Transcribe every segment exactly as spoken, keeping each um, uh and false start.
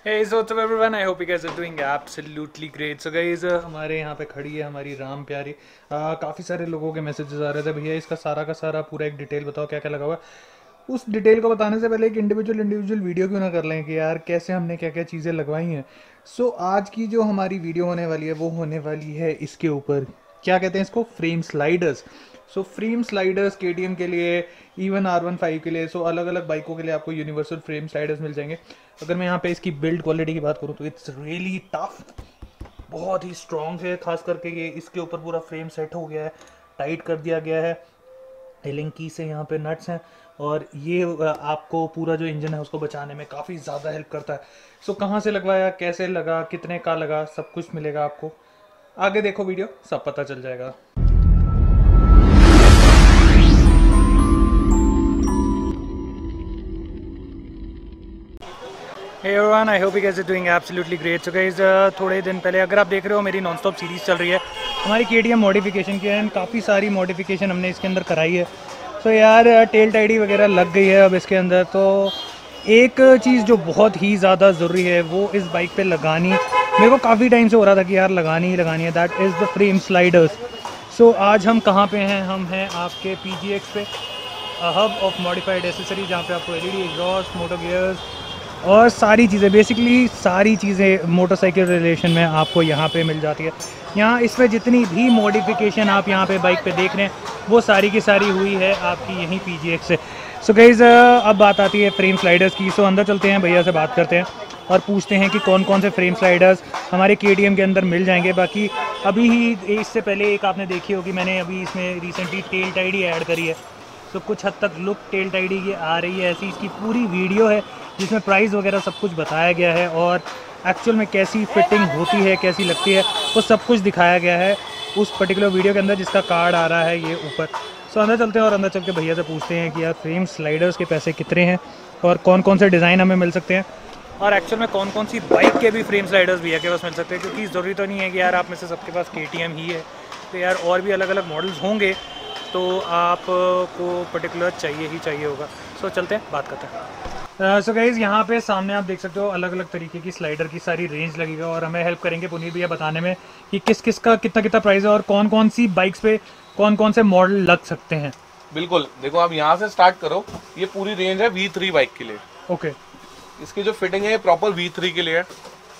Hey, so what's up everyone? I hope you guys are doing absolutely great. So guys, uh, हमारे यहाँ पे खड़ी है हमारी राम प्यारी। uh, काफ़ी सारे लोगों के मैसेजेस आ रहे थे, भैया इसका सारा का सारा पूरा एक डिटेल बताओ, क्या क्या लगा हुआ है। उस डिटेल को बताने से पहले एक इंडिविजुअल इंडिविजुअल वीडियो क्यों ना कर लें कि यार कैसे हमने क्या क्या चीज़ें लगवाई हैं। सो so, आज की जो हमारी वीडियो होने वाली है वो होने वाली है इसके ऊपर, क्या कहते हैं इसको, frame sliders. So frame sliders KTM के लिए, इवन आर वन फाइव के लिए, सो so, अलग अलग बाइकों के लिए आपको यूनिवर्सल फ्रेम स्लाइडर्स मिल जाएंगे। अगर मैं यहाँ पे इसकी बिल्ड क्वालिटी की बात करूँ तो इट्स रियली टफ, बहुत ही स्ट्रॉन्ग है। खास करके ये इसके ऊपर पूरा फ्रेम सेट हो गया है, टाइट कर दिया गया है, एलिंग की से यहाँ पे नट्स हैं, और ये आपको पूरा जो इंजन है उसको बचाने में काफ़ी ज़्यादा हेल्प करता है। सो कहाँ से लगवाया, कैसे लगा, कितने का लगा, सब कुछ मिलेगा आपको। आगे देखो वीडियो, सब पता चल जाएगा। Hey everyone, I hope you guys are doing absolutely great. So guys, uh, थोड़े दिन पहले, अगर आप देख रहे हो मेरी नॉन स्टॉप सीरीज़ चल रही है हमारी के टी एम मॉडिफिकेशन की, एंड काफ़ी सारी मॉडिफिकेशन हमने इसके अंदर कराई है। सो so यार टेल टाइडी वगैरह लग गई है अब इसके अंदर। तो एक चीज़ जो बहुत ही ज़्यादा ज़रूरी है वो इस बाइक पे लगानी, मेरे को काफ़ी टाइम से हो रहा था कि यार लगानी ही लगानी है, that is the frame sliders. So आज हम कहाँ पे हैं, हम हैं आपके पी जी एक्स पे, हब ऑफ मॉडिफाइड एसेसरी, जहाँ पे आपको L E D exhaust, motor gears और सारी चीज़ें, बेसिकली सारी चीज़ें मोटरसाइकिल रिलेशन में आपको यहाँ पे मिल जाती है। यहाँ इसमें जितनी भी मॉडिफिकेशन आप यहाँ पे बाइक पे देख रहे हैं वो सारी की सारी हुई है आपकी यहीं पी जी एक्स से। सो गाइज़ अब बात आती है फ्रेम स्लाइडर्स की। सो अंदर चलते हैं, भैया से बात करते हैं और पूछते हैं कि कौन कौन से फ्रेम स्लाइडर्स हमारे के टी एम के अंदर मिल जाएंगे। बाकी अभी ही इससे पहले एक आपने देखी होगी, मैंने अभी इसमें रिसेंटली टेल टाइडी ऐड करी है। तो कुछ हद तक लुक टेल टाइडी की आ रही है, ऐसी इसकी पूरी वीडियो है जिसमें प्राइस वगैरह सब कुछ बताया गया है, और एक्चुअल में कैसी फिटिंग होती है, कैसी लगती है, वो सब कुछ दिखाया गया है उस पर्टिकुलर वीडियो के अंदर, जिसका कार्ड आ रहा है ये ऊपर। सो अंदर चलते हैं और अंदर चल के भैया से पूछते हैं कि यार फ्रेम स्लाइडर्स के पैसे कितने हैं और कौन कौन से डिज़ाइन हमें मिल सकते हैं, और एक्चुअल में कौन कौन सी बाइक के भी फ्रेम स्लाइडर्स भैया के पास मिल सकते हैं। क्योंकि ज़रूरी तो नहीं है कि यार आप में से सबके पास के टी एम ही है, तो यार और भी अलग अलग मॉडल्स होंगे, तो आपको पर्टिकुलर चाहिए ही चाहिए होगा। सो so, चलते हैं, बात करते हैं। सो गाइज़ यहाँ पे सामने आप देख सकते हो अलग अलग तरीके की स्लाइडर की सारी रेंज लगेगा, और हमें हेल्प करेंगे पुनीत भैया बताने में कि किस किस का कितना कितना प्राइस है और कौन कौन सी बाइक्स पे कौन कौन से मॉडल लग सकते हैं। बिल्कुल, देखो आप यहाँ से स्टार्ट करो, ये पूरी रेंज है वी थ्री बाइक के लिए। Okay okay. इसकी जो फिटिंग है ये प्रॉपर वी थ्री के लिए है।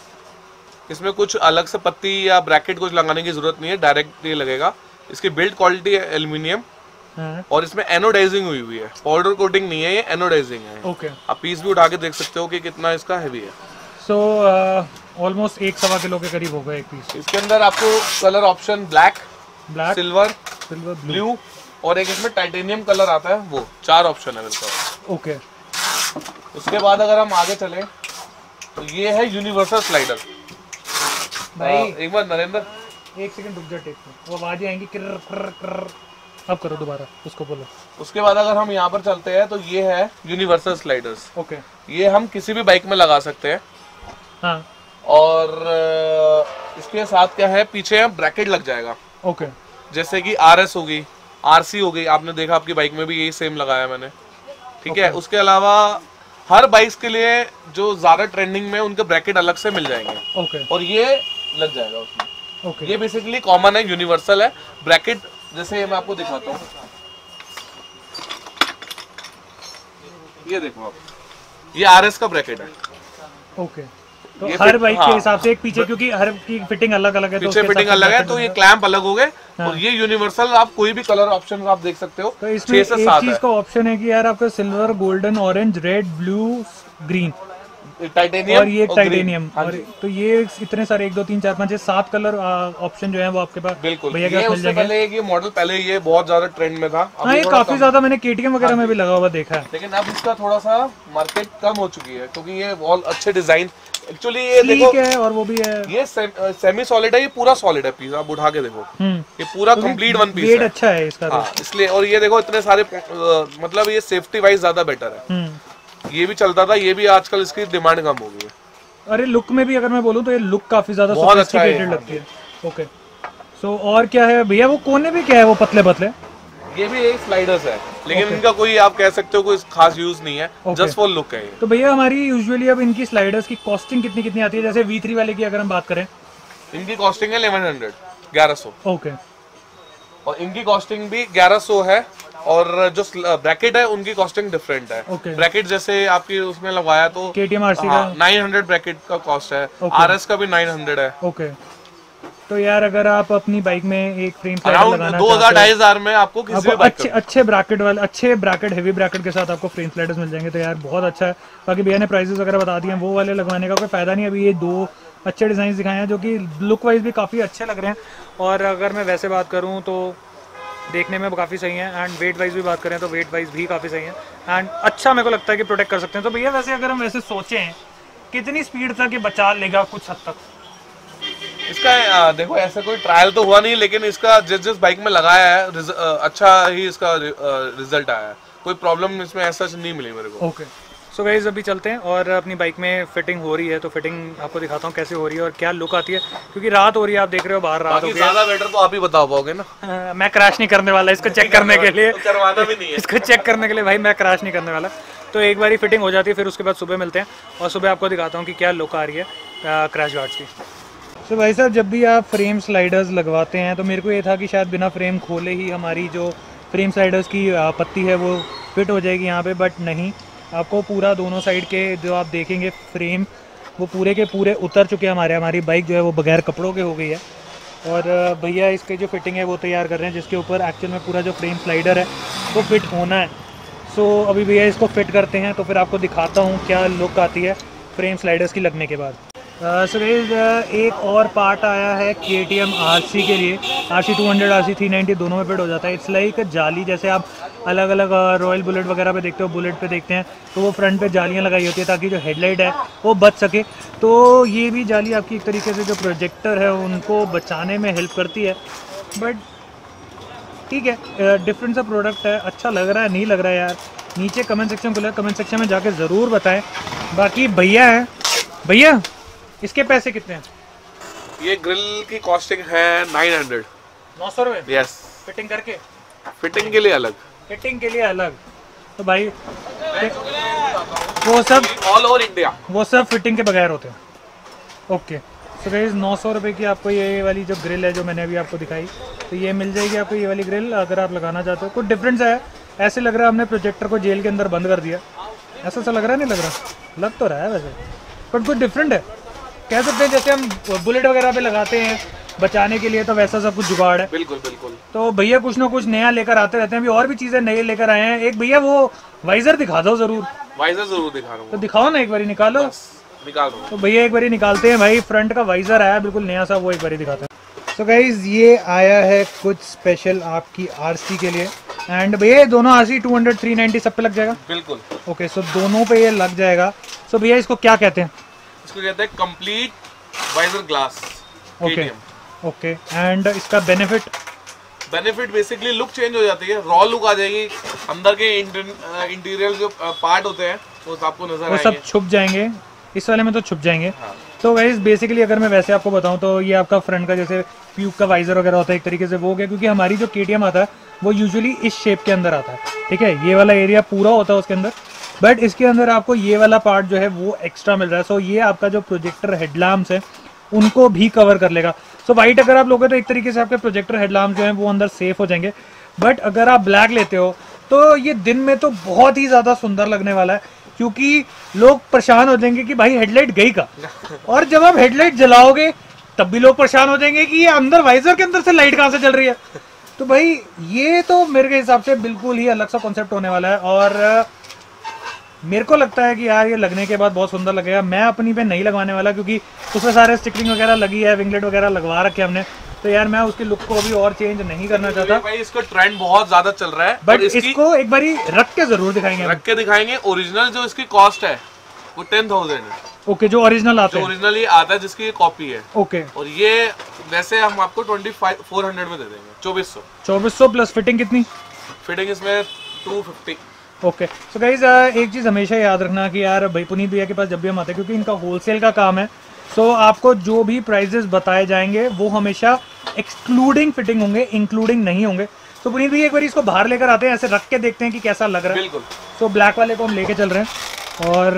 इसमें कुछ अलग से पत्ती या ब्रैकेट कुछ लगाने की जरूरत नहीं है, डायरेक्ट ये लगेगा। इसकी बिल्ड क्वालिटी है एल्यूमिनियम, और इसमें एनोडाइजिंग हुई हुई है, पाउडर कोटिंग नहीं है, ये एनोडाइजिंग है। Okay okay. आप पीस भी उठा के देख सकते हो कि कितना इसका हैवी है। सो ऑलमोस्ट so, uh, एक सवा किलो के करीब होगा एक पीस। इसके अंदर आपको colour option black, black, silver, silver, blue और एक इसमें टाइटेनियम कलर आता है, वो चार ऑप्शन है बिल्कुल। ओके। उसके बाद अगर हम आगे चले तो ये है यूनिवर्सल स्लाइडर। भाई एक बार नरेंद्र एक सेकंड रुक जा, टेक वो आवाजें आएंगी किर किर किर, अब करो दोबारा, उसको बोलो। उसके बाद अगर हम यहाँ पर चलते हैं तो ये है यूनिवर्सल स्लाइडर्स। ओके। ये हम किसी भी बाइक में लगा सकते हैं। हाँ। और इसके साथ क्या है, पीछे ब्रैकेट लग जाएगा। ओके। जैसे कि आर एस होगी, आरसी हो गई, आपने देखा आपकी बाइक में भी यही सेम लगाया मैंने, ठीक है। उसके अलावा हर बाइक्स के लिए जो ज्यादा ट्रेंडिंग में उनके ब्रैकेट अलग से मिल जाएंगे। ओके। और ये लग जाएगा उसमें। ओके। ये बेसिकली कॉमन है, यूनिवर्सल है ब्रैकेट। जैसे मैं आपको दिखाता हूँ, ये देखो आप, ये आरएस का ब्रैकेट है। ओके। तो हर बाइक हाँ, के हिसाब से एक पीछे, क्योंकि हर की फिटिंग अलग अलग है, पीछे तो फिटिंग अलग है, तो ये क्लैंप अलग हो गए। हाँ। और ये यूनिवर्सल, आप कोई भी कलर ऑप्शन आप देख सकते हो। तो इसमें एक चीज का ऑप्शन है कि यार आपका silver, golden, orange, red, blue, green, titanium और ये टाइटेनियम। और तो ये इतने सारे एक दो तीन चार पाँच सात कलर ऑप्शन जो है वो आपके पास बिल्कुल भैया के पास मिल जाएंगे। पहले ये मॉडल पहले ये बहुत ज्यादा ट्रेंड में था। हाँ, ये काफी ज्यादा मैंने के टी एम वगैरह में भी लगा हुआ देखा है, लेकिन अब इसका थोड़ा सा मार्केट कम हो चुकी है, क्योंकि ये बहुत अच्छे डिजाइन, एक्चुअली ये देखो है, और वो भी है, ये सेमी सॉलिड है, ये पूरा सॉलिड है पीस, आप उठा के देखो, ये पूरा कंप्लीट वन पीस है, अच्छा है इसका। हाँ, इसलिए। और ये देखो इतने सारे, मतलब ये सेफ्टी वाइज ज्यादा बेटर है। ये भी चलता था, ये भी आजकल इसकी डिमांड कम हो गई है। अरे लुक में भी अगर मैं बोलूँ तो ये लुक काफी ज्यादा सोफिस्टिकेटेड लगती है। ओके। सो और क्या है भैया, वो कोने भी क्या है, वो पतले पतले ये भी एक स्लाइडर्स है, लेकिन Okay. इनका कोई आप कह सकते हो कोई खास यूज नहीं है, Okay. जस्ट फॉर लुक है ये। तो भैया हमारी यूजुअली अब इनकी स्लाइडर्स की कॉस्टिंग कितनी कितनी आती है, जैसे वी थ्री वाले की अगर हम बात करें? इनकी कॉस्टिंग है इलेवन हंड्रेड, ग्यारह सौ। ओके। और इनकी कॉस्टिंग भी ग्यारह सौ है, और जो ब्रैकेट है उनकी कॉस्टिंग डिफरेंट है। Okay. ब्रैकेट जैसे आपकी उसमें लगवाया तो केटीएम आरसी का नाइन हंड्रेड ब्रैकेट का कॉस्ट है, Okay. आरएस का भी नाइन हंड्रेड है। ओके। तो यार अगर आप अपनी बाइक में एक फ्रेम स्लाइडर अराउंड लगाना दो हजार ढाई हजार में आपको किसी आपको भी बाइक अच्छे अच्छे ब्रैकेट वाले अच्छे ब्रैकेट हेवी ब्रैकेट के साथ आपको फ्रेम स्लाइडर्स मिल जाएंगे, तो यार बहुत अच्छा है। बाकी भैया ने प्राइसेस वगैरह बता दिए हैं, वो वाले लगवाने का कोई फ़ायदा नहीं। अभी ये दो अच्छे डिज़ाइन दिखाए हैं जो कि लुक वाइज भी काफ़ी अच्छे लग रहे हैं, और अगर मैं वैसे बात करूँ तो देखने में काफ़ी सही है, एंड वेट वाइज भी बात करें तो वेट वाइज भी काफ़ी सही है, एंड अच्छा मेरे को लगता है कि प्रोटेक्ट कर सकते हैं। तो भैया वैसे अगर हम वैसे सोचें कितनी स्पीड तक ये बचा लेगा कुछ हद तक? इसका आ, देखो ऐसा कोई ट्रायल तो हुआ नहीं, लेकिन इसका जिस जिस बाइक में लगाया है रिज, आ, अच्छा ही इसका रिजल्ट आया है, कोई प्रॉब्लम इसमें ऐसा नहीं मिली मेरे को। ओके। सो गाइस अभी चलते हैं और अपनी बाइक में फिटिंग हो रही है, तो फिटिंग आपको दिखाता हूँ कैसे हो रही है और क्या लुक आती है, क्योंकि रात हो रही है, आप देख रहे हो बाहर रात हो बाकी गई ज्यादा बेटर तो आप ही बता पाओगे ना। है। मैं क्रैश नहीं करने वाला इसको चेक करने के लिए, तो करवाना भी नहीं है इसको चेक करने के लिए भाई मैं क्रैश नहीं करने वाला। तो एक बारी फिटिंग हो जाती है, फिर उसके बाद सुबह मिलते हैं और सुबह आपको दिखाता हूँ कि क्या लुक आ रही है क्रैश गार्ड्स की। तो भाई साहब जब भी आप फ्रेम स्लाइडर्स लगवाते हैं तो मेरे को ये था कि शायद बिना फ्रेम खोले ही हमारी जो फ्रेम स्लाइडर्स की पत्ती है वो फिट हो जाएगी यहाँ पे, बट नहीं, आपको पूरा दोनों साइड के जो आप देखेंगे फ्रेम वो पूरे के पूरे उतर चुके हैं हमारे। हमारी बाइक जो है वो बगैर कपड़ों के हो गई है, और भैया इसके जो फिटिंग है वो तैयार कर रहे हैं, जिसके ऊपर एक्चुअल में पूरा जो फ्रेम स्लाइडर है वो फिट होना है। सो अभी भैया इसको फिट करते हैं, तो फिर आपको दिखाता हूँ क्या लुक आती है फ्रेम स्लाइडर्स की लगने के बाद। सो uh, uh, एक और पार्ट आया है के टी एम आर सी के लिए, R C two hundred R C three ninety दोनों में फिट हो जाता है। इट्स लाइक जाली, जैसे आप अलग अलग रॉयल बुलेट वगैरह पे देखते हो, बुलेट पे देखते हैं तो वो फ्रंट पे जालियां लगाई होती है ताकि जो हेडलाइट है वो बच सके। तो ये भी जाली आपकी एक तरीके से जो प्रोजेक्टर है उनको बचाने में हेल्प करती है, बट ठीक है, डिफरेंट सा प्रोडक्ट है। अच्छा लग रहा है नहीं लग रहा है यार, नीचे कमेंट सेक्शन खुला है, कमेंट सेक्शन में जाके ज़रूर बताएं। बाकी भैया है, भैया इसके पैसे कितने हैं? ये ग्रिल की कॉस्टिंग है नाइन हंड्रेड। नौ सौ रुपये यस, फिटिंग करके, फिटिंग के लिए अलग, फिटिंग के लिए अलग। तो भाई वो सब ऑल ओवर इंडिया वो सब फिटिंग के बगैर होते हैं। ओके। सो गाइस नौ सौ रुपये की आपको ये वाली जो ग्रिल है जो मैंने अभी आपको दिखाई, तो ये मिल जाएगी आपको ये वाली ग्रिल अगर आप लगाना चाहते हो। कुछ डिफरेंस है, ऐसे लग रहा है हमने प्रोजेक्टर को जेल के अंदर बंद कर दिया, ऐसा सा लग रहा है, नहीं लग रहा? लग तो रहा है वैसे, बट कुछ डिफरेंट है। कह सकते हैं जैसे हम बुलेट वगैरह पे लगाते हैं बचाने के लिए, तो वैसा सब कुछ जुगाड़ है। बिल्कुल बिल्कुल। तो भैया कुछ ना कुछ नया लेकर आते रहते हैं, अभी और भी चीज़ें नए लेकर आए हैं। एक भैया वो वाइजर दिखा दो ज़रूर। वाइजर जरूर दिखा रहा हूँ, तो दिखाओ ना, एक बारी निकालो। निकाल रहा हूँ। तो भैया एक बारी निकालते हैं भाई, फ्रंट का वाइजर आया बिल्कुल नया सा, वो एक बारी दिखाते हैं। तो गाइज ये आया है कुछ स्पेशल आपकी आरसी के लिए, एंड भैया दोनों RC two hundred three ninety सब पे लग जाएगा? बिल्कुल। ओके, सो दोनों पे ये लग जाएगा। सो भैया इसको क्या कहते हैं? इसको कहते हैं complete visor glass. Okay okay, and इसका benefit? Benefit basically look change हो जाती है, रॉ लुक आ जाएगी, अंदर के इंटीरियर जो पार्ट होते हैं वो आपको नजर वो सब छुप जाएंगे, इस वाले में तो छुप जाएंगे। हाँ। तो गाइस बेसिकली अगर मैं वैसे आपको बताऊं तो ये आपका फ्रंट का जैसे ट्यूब का वाइजर वगैरह होता है एक तरीके से वो हो गया, क्योंकि हमारी जो के टी एम आता है वो यूजुअली इस शेप के अंदर आता है, ठीक है, ये वाला एरिया पूरा होता है उसके अंदर, बट इसके अंदर आपको ये वाला पार्ट जो है वो एक्स्ट्रा मिल रहा है। सो ये आपका जो प्रोजेक्टर हेडलैम्प्स है उनको भी कवर कर लेगा। सो वाइट अगर आप लोगे तो एक तरीके से आपके प्रोजेक्टर हेडलैम्प जो हैं वो अंदर सेफ हो जाएंगे, बट अगर आप ब्लैक लेते हो तो ये दिन में तो बहुत ही ज़्यादा सुंदर लगने वाला है, क्योंकि लोग परेशान हो जाएंगे कि भाई हेडलाइट गई का, और जब आप हेडलाइट जलाओगे तब भी लोग परेशान हो जाएंगे कि ये अंदर वाइजर के अंदर से लाइट कहाँ से चल रही है। तो भाई ये तो मेरे के हिसाब से बिल्कुल ही अलग सा कॉन्सेप्ट होने वाला है, और मेरे को लगता है कि यार ये लगने के बाद बहुत सुंदर लगेगा। मैं अपनी पे नहीं लगवाने वाला क्योंकि उसमें सारे स्टिकरिंग वगैरह लगी है, विंगलेट वगैरह लगवा रखे हमने, तो यार मैं उसकी लुक को अभी और चेंज नहीं करना चाहता। भाई इसका ट्रेंड बहुत ज्यादा चल रहा है, बट इसको एक बारी रख के जरूर दिखाएंगे, रख के दिखाएंगे। ओरिजिनल जो इसकी कॉस्ट है वो टेन थाउजेंड है। ओके, जो ओरिजिनल आता है, ओरिजिनल ये आता है जिसकी ये कॉपी है। ओके, और ये वैसे हम आपको ट्वेंटी फाइव फोर हंड्रेड में दे देंगे, चौबीस सौ। चौबीस सौ प्लस फिटिंग कितनी? फिटिंग इसमें two fifty. Okay, so guys एक चीज़ हमेशा याद रखना कि यार भाई पुनीत भैया के पास जब भी हम आते हैं, क्योंकि इनका होलसेल का काम है, सो so, आपको जो भी प्राइजेस बताए जाएंगे वो हमेशा एक्सक्लूडिंग फिटिंग होंगे, इंक्लूडिंग नहीं होंगे। तो पुनीत भाई एक बार इसको बाहर लेकर आते हैं, ऐसे रख के देखते हैं कि कैसा लग रहा है। बिल्कुल। तो ब्लैक वाले को हम लेके चल रहे हैं और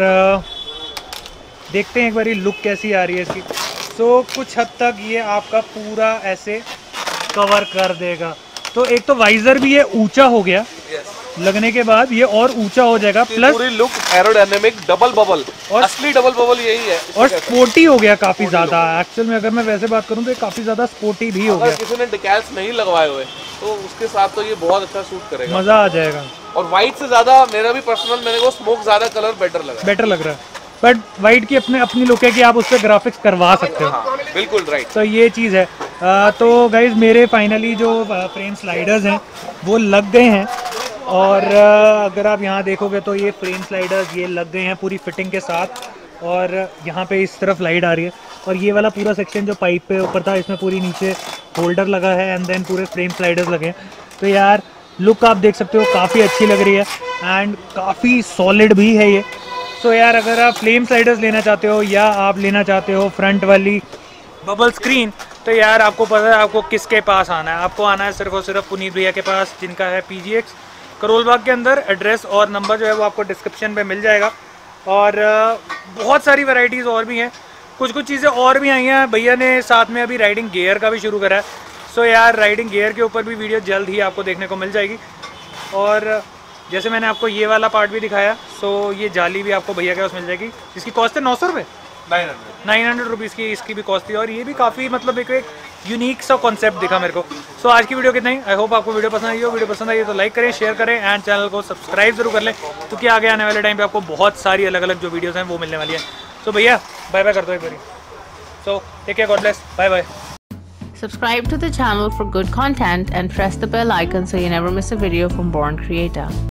देखते हैं एक बार लुक कैसी आ रही है इसकी। तो कुछ हद तक ये आपका पूरा ऐसे कवर कर देगा। तो एक तो वाइजर भी ये ऊंचा हो गया लगने के बाद, ये और ऊंचा हो जाएगा, प्लस पूरी लुक एरोडायनेमिक, डबल बबल, और असली डबल बबल यही है, और स्पोर्टी हो गया काफी ज्यादा। एक्चुअल में अगर मैं वैसे बात करूं तो ये काफी ज्यादा स्पोर्टी भी हो गया। किसी ने डिकैल्स नहीं लगवाए हुए तो उसके साथ तो ये बहुत अच्छा सूट करेगा, मजा आ जाएगा। और व्हाइट से ज्यादा मेरा भी पर्सनल, मेरे को स्मोक ज्यादा कलर बेटर लगा बेटर लग रहा है, बट वाइट की अपने अपनी लुक है कि आप उससे ग्राफिक्स करवा सकते हो। हाँ, बिल्कुल राइट। तो ये चीज़ है। आ, तो गाइज मेरे फाइनली जो फ्रेम स्लाइडर्स हैं वो लग गए हैं, और आ, अगर आप यहाँ देखोगे तो ये फ्रेम स्लाइडर्स ये लग गए हैं पूरी फिटिंग के साथ, और यहाँ पे इस तरफ लाइट आ रही है, और ये वाला पूरा सेक्शन जो पाइप पे ऊपर था इसमें पूरी नीचे होल्डर लगा है, एंड देन पूरे फ्रेम स्लाइडर्स लगे हैं। तो यार लुक आप देख सकते हो काफ़ी अच्छी लग रही है, एंड काफ़ी सॉलिड भी है ये। तो यार अगर आप फ्लेम स्लाइडर्स लेना चाहते हो या आप लेना चाहते हो फ्रंट वाली बबल स्क्रीन, तो यार आपको पता है आपको किसके पास आना है। आपको आना है सिर्फ और सिर्फ पुनीत भैया के पास, जिनका है पीजीएक्स करोल बाग के अंदर। एड्रेस और नंबर जो है वो आपको डिस्क्रिप्शन पे मिल जाएगा, और बहुत सारी वैरायटीज़ और भी हैं, कुछ कुछ चीज़ें और भी आई हैं। भैया ने साथ में अभी राइडिंग गियर का भी शुरू करा है। सो यार राइडिंग गियर के ऊपर भी वीडियो जल्द ही आपको देखने को मिल जाएगी। और जैसे मैंने आपको ये वाला पार्ट भी दिखाया, सो ये जाली भी आपको भैया के पास मिल जाएगी, जिसकी कॉस्ट है नौ सौ रुपये nine hundred nine hundred rupees की इसकी भी कॉस्ट थी। और ये भी काफ़ी मतलब एक एक यूनिक सा कॉन्सेप्ट दिखा मेरे को। सो आज की वीडियो कितना ही, आई होप आपको वीडियो पसंद आई हो। वीडियो पसंद आई हो तो लाइक करें, शेयर करें, एंड चैनल को सब्सक्राइब जरूर कर लें, क्योंकि आगे आने वाले टाइम पे आपको बहुत सारी अलग अलग जो वीडियोज़ हैं वो मिलने वाली है। सो भैया बाय बाय कर दो एक बारी। So take care, God bless, bye bye. Subscribe to the channel for good content and press the bell icon so you never miss a video from Born Creator.